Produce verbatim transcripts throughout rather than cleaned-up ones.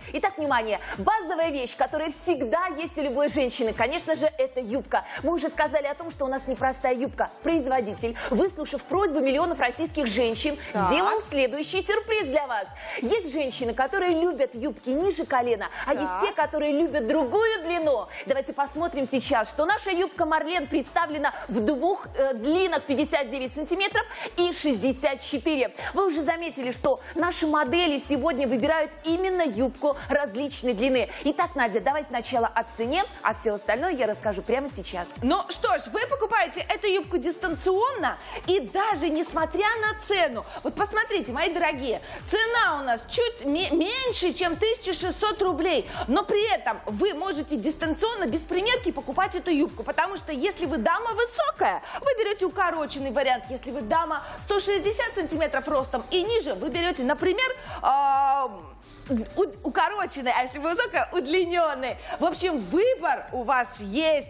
Итак, внимание, базовая вещь, которая всегда есть у любой женщины, конечно же, это юбка. Мы уже сказали о том, что у нас непростая юбка. Производитель, выслушав просьбу миллионов российских женщин, так. сделал следующий сюрприз для вас. Есть женщины, которые любят юбки ниже колена, а так. есть те, которые любят другую длину. Давайте посмотрим сейчас, что наша юбка Марлен представлена в двух э, длинах пятьдесят девять сантиметров и шестьдесят четыре. Вы уже заметили, что наши модели сегодня выбирают именно юбку различной длины. Итак, Надя, давай сначала о цене, а все остальное я расскажу прямо сейчас. Ну что ж, вы покупаете эту юбку дистанционно, и даже несмотря на цену, вот посмотрите, мои дорогие, цена у нас чуть меньше, чем тысяча шестьсот рублей, но при этом вы можете дистанционно без примерки покупать эту юбку, потому что если вы дама высокая, вы берете укороченный вариант, если вы дама сто шестьдесят сантиметров ростом и ниже, вы берете, например, укороченный, а если вы высокая, удлиненный. В общем, выбор у вас есть.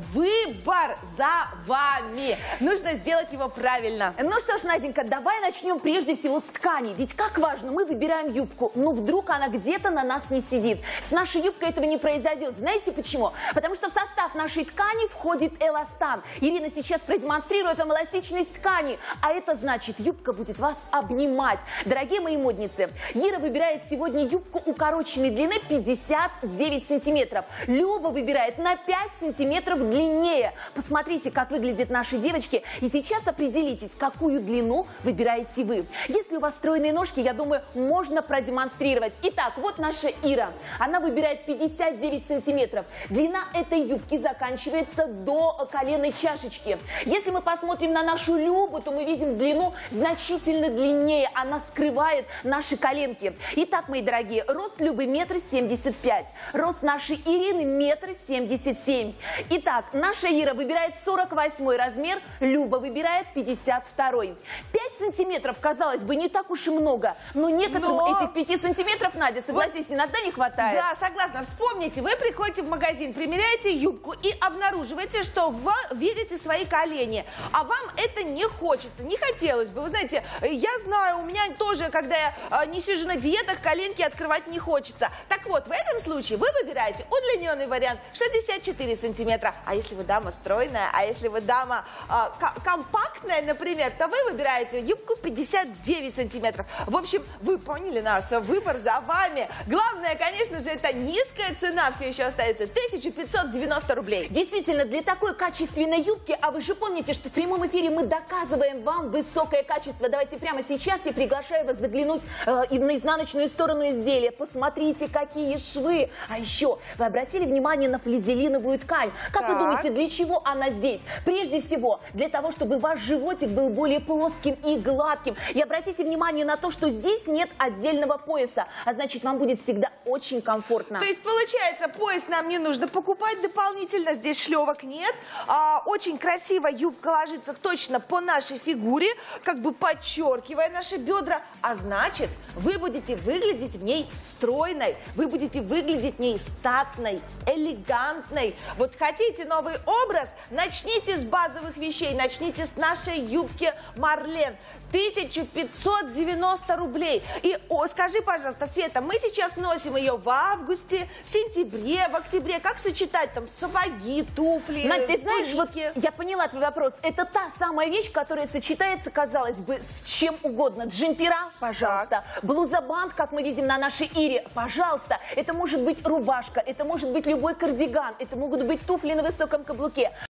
Выбор за вами. Нужно сделать его правильно. Ну что ж, Наденька, давай начнем прежде всего с ткани. Ведь как важно, мы выбираем юбку, но вдруг она где-то на нас не сидит. С нашей юбкой этого не произойдет. Знаете почему? Потому что в состав нашей ткани входит эластан. Ирина сейчас продемонстрирует вам эластичность ткани. А это значит, юбка будет вас обнимать. Дорогие мои модницы, Ира выбирает сегодня юбку укороченной длины пятьдесят девять сантиметров. Люба выбирает на пять сантиметров длиннее. Посмотрите, как выглядят наши девочки. И сейчас определитесь, какую длину выбираете вы. Если у вас стройные ножки, я думаю, можно продемонстрировать. Итак, вот наша Ира. Она выбирает пятьдесят девять сантиметров. Длина этой юбки заканчивается до коленной чашечки. Если мы посмотрим на нашу Любу, то мы видим длину значительно длиннее. Она скрывает наши коленки. Итак, мои дорогие, рост Любы метр семьдесят пять. Рост нашей Ирины метр семьдесят семь. Итак, наша Ира выбирает сорок восьмой размер, Люба выбирает пятьдесят второй. пять сантиметров, казалось бы, не так уж и много, но некоторым но... этих пяти сантиметров, Надя, согласись, вот... иногда не хватает. Да, согласна. Вспомните, вы приходите в магазин, примеряете юбку и обнаруживаете, что вы видите свои колени, а вам это не хочется, не хотелось бы. Вы знаете, я знаю, у меня тоже, когда я не сижу на диетах, коленки открывать не хочется. Так вот, в этом случае вы выбираете удлиненный вариант шестьдесят четыре сантиметра. А если вы дама стройная, а если вы дама э, компактная, например, то вы выбираете юбку пятьдесят девять сантиметров. В общем, вы поняли нас, выбор за вами. Главное, конечно же, это низкая цена все еще остается тысяча пятьсот девяносто рублей. Действительно, для такой качественной юбки, а вы же помните, что в прямом эфире мы доказываем вам высокое качество. Давайте прямо сейчас я приглашаю вас заглянуть э, на изнаночную сторону изделия. Посмотрите, какие швы. А еще, вы обратили внимание на флизелиновую ткань? Как так. вы думаете, для чего она здесь? Прежде всего, для того, чтобы ваш животик был более плоским и гладким. И обратите внимание на то, что здесь нет отдельного пояса. А значит, вам будет всегда очень комфортно. То есть, получается, пояс нам не нужно покупать дополнительно. Здесь шлевок нет. А, очень красиво юбка ложится точно по нашей фигуре, как бы подчеркивая наши бедра. А значит, вы будете выглядеть в ней стройной. Вы будете выглядеть в ней статной, элегантной. Вот хотите новый образ? Начните с базовых вещей. Начните с нашей юбки Марлен. тысяча пятьсот девяносто рублей. И о, скажи, пожалуйста, Света, мы сейчас носим ее в августе, в сентябре, в октябре. Как сочетать там сапоги, туфли, Надь, ты знаешь, вот я поняла твой вопрос. Это та самая вещь, которая сочетается, казалось бы, с чем угодно. Джемпера, пожалуйста. Блуза-бант, как мы видим на нашей Ире, пожалуйста. Это может быть рубашка, это может быть любой кардиган, это могут быть туфли на высоком каблуке.